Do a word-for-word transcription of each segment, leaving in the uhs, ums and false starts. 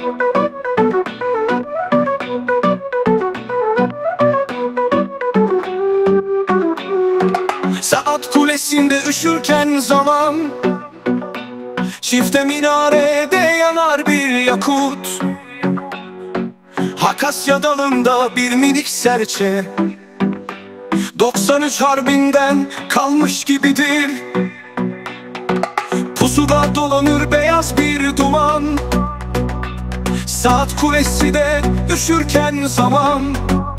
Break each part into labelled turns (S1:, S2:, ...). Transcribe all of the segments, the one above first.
S1: Saat kulesinde üşürken zaman, çifte minarede yanar bir yakut. Akasya dalında bir minik serçe, doksan üç harbinden kalmış gibidir. Pusuda dolanır beyaz bir duman, saat kulesi de üşürken zaman.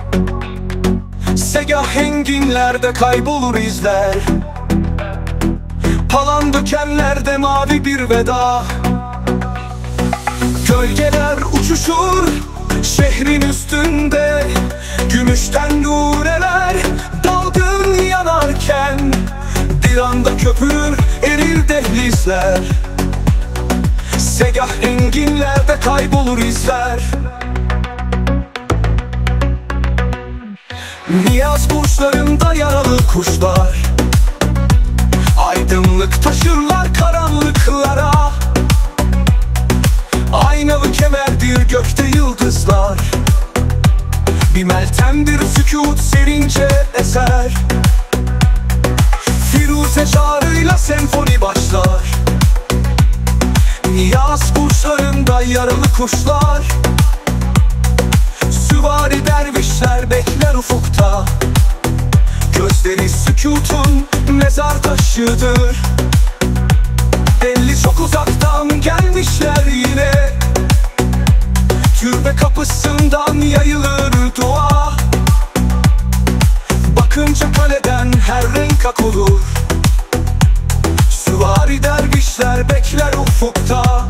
S1: Segah enginlerde kaybolur izler, Palandökenlerde mavi bir veda. Gölgeler uçuşur şehrin üstünde, gümüşten nureler dalgın yanarken. Bir anda köpürür erir dehlizler, segah enginlerde kaybolur izler. Niyaz burçlarında yaralı kuşlar, aydınlık taşırlar karanlıklara. Aynalı kemerdir gökte yıldızlar, bir meltemdir sükût serince eser. Firuze çağrıyla senfoni başlar, Niyaz burçlarında yaralı kuşlar. Süvari dervişler bekler ufukta, gözleri sükûtun mezar taşıdır. Belli çok uzaktan gelmişler yine, türbe kapısından yayılır dua. Bakınca kaleden her renk ak olur, süvari dervişler bekler ufukta.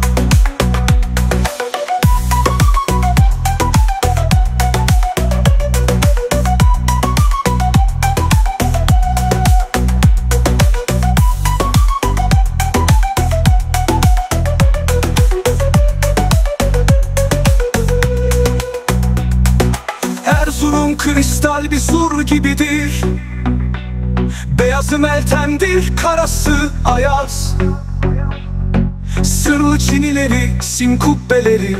S1: Erzurum kristal bir sur gibidir, beyazı meltemdir, karası ayaz. Sırlı çinileri, sim kubbeleri,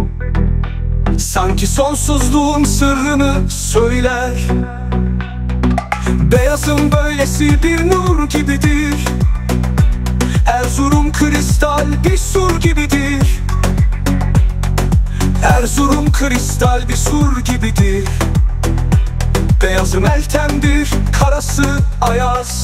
S1: sanki sonsuzluğun sırrını söyler. Beyazın böylesi bir nur gibidir, Erzurum kristal bir sur gibidir. Erzurum kristal bir sur gibidir, beyazı meltemdir, karası ayaz.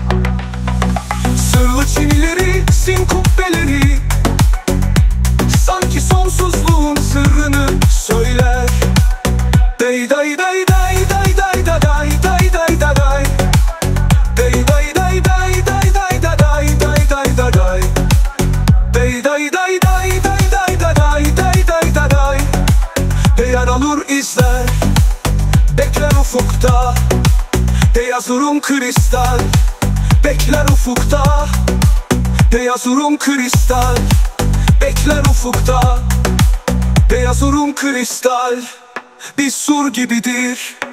S1: Sırlı çinileri, sim kubbeleri, sanki sonsuzluğun sırrını söyler. Day day day day day day day day day day day day. Day day day day day day day day day day day day. Day day day day day day day day day day day. Beyaz olur izler, bekler ufukta. Erzurum kristal bekler ufukta. Erzurum kristal bekler ufukta. Erzurum kristal bir sur gibidir.